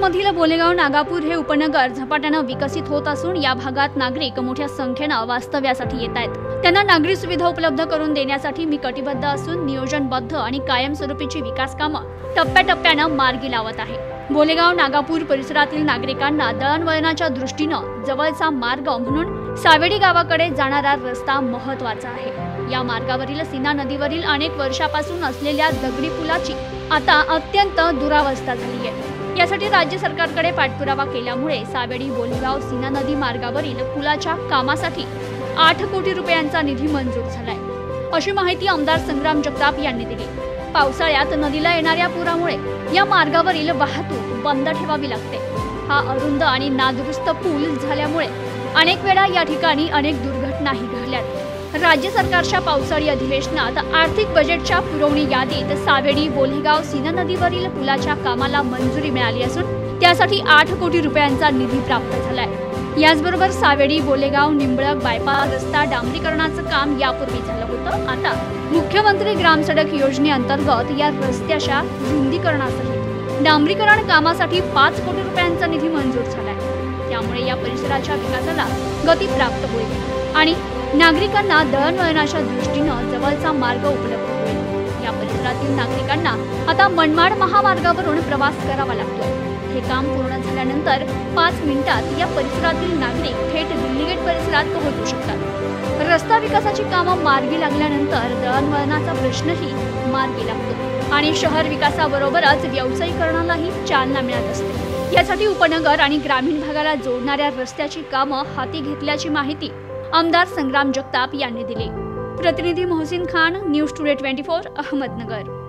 मधील बोलेगाव नागापूर हे उपनगर झपाट्याने विकसित होत असून या भागात नागरिक मोठ्या संख्येने वास्तव्यासाठी येत आहेत। त्यांना नागरी सुविधा उपलब्ध करून देण्यासाठी मी कटिबद्ध असून नियोजनबद्ध आणि कायमस्वरूपीची विकास कामं टप्प्याटप्प्याने मार्गी लावत आहे। बोलेगाव नागापूर परिसरातील नागरिकांना दळणवळणाच्या दृष्टीने जवळचा मार्ग म्हणून सावेडी गावाकडे जाणारा रस्ता महत्त्वाचा आहे। या मार्गावरील सीना नदीवरील अनेक वर्षापासून असलेल्या दगडी पुलाची आता अत्यंत दुरावस्था झाली आहे। यासाठी राज्य सरकारकडे पाठपुरावा केल्यामुळे सावेडी बोलेगाव सीना नदी मार्गावरील पुलाच्या कामासाठी 8 कोटी रुपयांचा निधी मंजूर झालाय, अशी माहिती आमदार संग्राम जगताप यांनी दिली। पावसाळ्यात नदीला येणाऱ्या पुरामुळे या मार्गावरील वाहतूक बंद ठेवावी लागते। हा अरुंद आणि नादुरुस्त पूल झाल्यामुळे अनेक वेळा या ठिकाणी अनेक दुर्घटनाही घडल्यात। राज्य सरकारच्या पावसाळी अधिवेशनात आर्थिक बजेटच्या पुरवणी यादीत सावेडी बोलेगाव सीना नदीवरील पुलाच्या कामाला मंजुरी मिळाली असून त्यासाठी 8 कोटी रुपयांचा निधी प्राप्त झालाय। याचबरोबर सावेडी बोलेगाव निंबळक बायपास रस्ता डांबरीकरणाचं काम यापूर्वी झालं होतं। आता मुख्यमंत्री ग्राम सडक योजनेअंतर्गत या रस्त्याच्या रुंदीकरणासहित डांबरीकरण कामासाठी 5 कोटी रुपयांचा निधी मंजूर झालाय। त्यामुळे या परिसराच्या विकासाला गती प्राप्त होईल आणि नागरिकांना दळणवळणाच्या दृष्टीने जवळचा मार्ग उपलब्ध होईल। या परिसरातील नागरिकांना आता मनमाड महामार्गावरून प्रवास करावा लागतो। हे काम पूर्ण झाल्यानंतर 5 मिनिटात या परिसरातील नागरिक थेट दिल्ली गेट परिसरात पोहोचू शकतात। रस्ता विकासाची कामं मार्गी लागल्यानंतर दळणवळणाचा प्रश्नही मार्गी लागतो आणि शहर विकासाबरोबरच व्यावसायीकरणालाही चालना मिळत असते। यासाठी उपनगर आणि ग्रामीण भागाला जोडणाऱ्या रस्त्याची कामं हाती घेतल्याची माहिती आमदार संग्राम जगताप यांनी दिली। प्रतिनिधी मोहसिन खान, न्यूज टुडे 24, अहमदनगर।